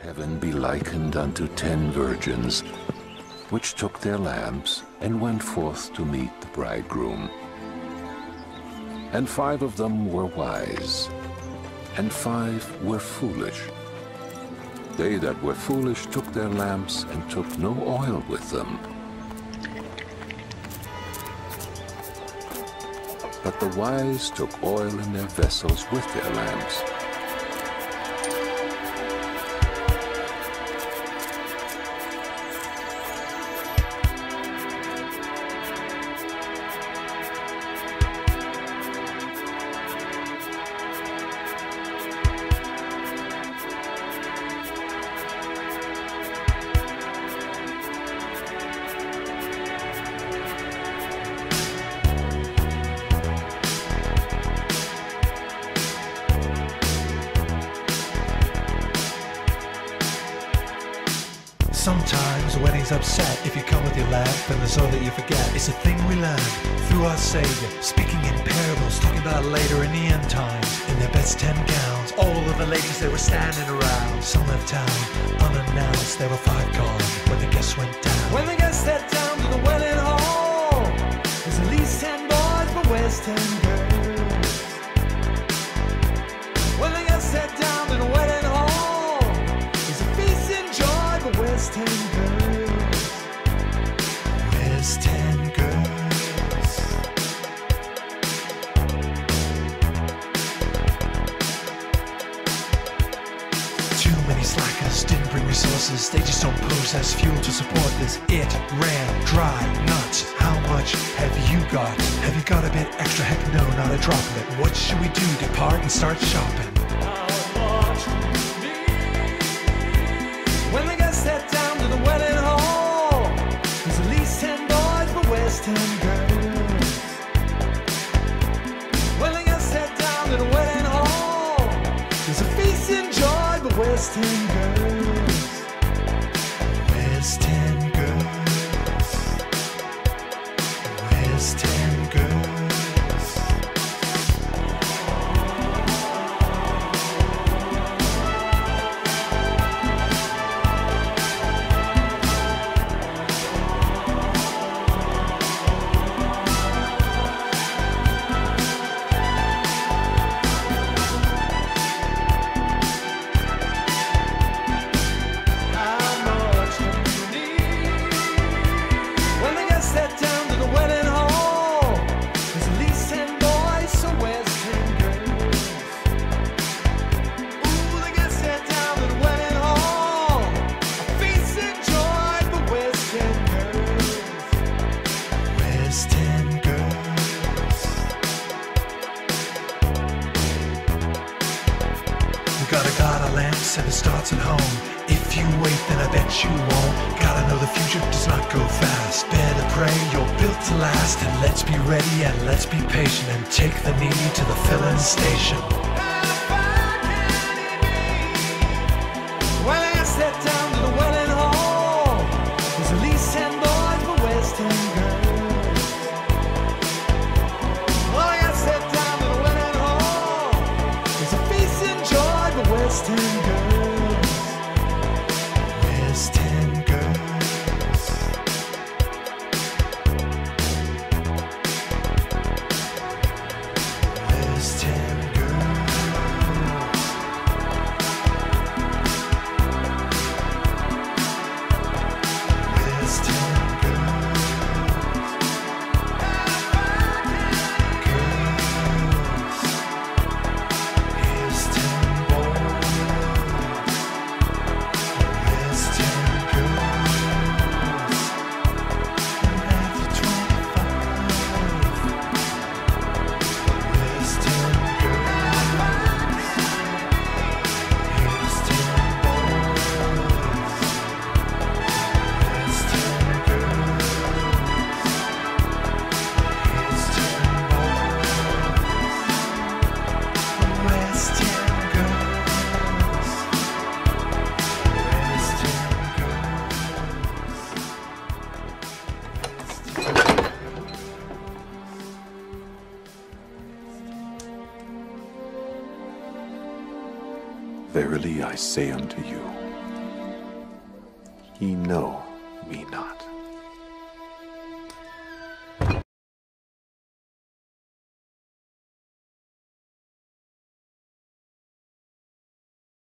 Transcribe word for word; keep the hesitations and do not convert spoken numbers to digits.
heaven be likened unto ten virgins, which took their lamps and went forth to meet the bridegroom. And five of them were wise, and five were foolish. They that were foolish took their lamps and took no oil with them. But the wise took oil in their vessels with their lamps. Sometimes a wedding's upset if you come with your lamp and there's all that you forget. It's a thing we learn through our Savior, speaking in parables, talking about later in the end times. In their best ten gowns, all of the ladies they were standing around. Some left town unannounced, there were five gone when the guests went down. When the guests sat down to the wedding hall, there's at least ten boys, but where's ten girls? When the guests sat down to the wedding hall, there's a feast in joy, but where's ten girls? Where's ten girls? Too many slackers didn't bring resources. They just don't pose as fuel to support this. It ran dry nuts. How much have you got? Have you got a bit extra? Heck no, not a droplet. What should we do? Depart and start shopping. When the guests sat down to the wedding hall, there's at least ten boys, but where's ten girls? When the guests sat down to the wedding hall, there's a feast in joy, but where's ten girls? Where's ten girls? Where's ten girls? Gotta guard our lamps and it starts at home. If you wait, then I bet you won't. Gotta know the future does not go fast. Better pray you're built to last. And let's be ready and let's be patient and take the needy to the filling station. When I sat down to the wedding hall, there's at least ten boys, but where's ten girls? When I sat down to the wedding hall, there's a feast in joy, but where's ten girls? Where's ten girls? Where's ten girls? Where's ten girls? Girls. Here's ten boys. Where's ten girls? And after twenty-five. Where's ten girls? Here's ten boys. Where's ten girls? Here's ten boys. Where's ten girls? Where's ten Verily I say unto you, Ye know me not.